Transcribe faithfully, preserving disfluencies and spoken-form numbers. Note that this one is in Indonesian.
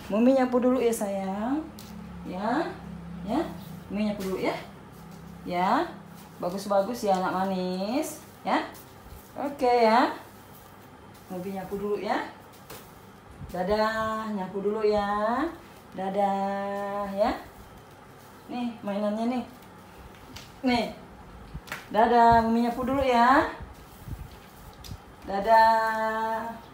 Mumi nyapu dulu ya sayang. Ya. Ya. Mumi nyapu dulu ya. Ya. Bagus-bagus ya anak manis. Ya. Oke ya. Mumi nyapu dulu ya. Dadah, nyapu dulu ya. Dadah ya. Nih mainannya nih. Nih. Dadah, Mumi nyapu dulu ya. Dadah.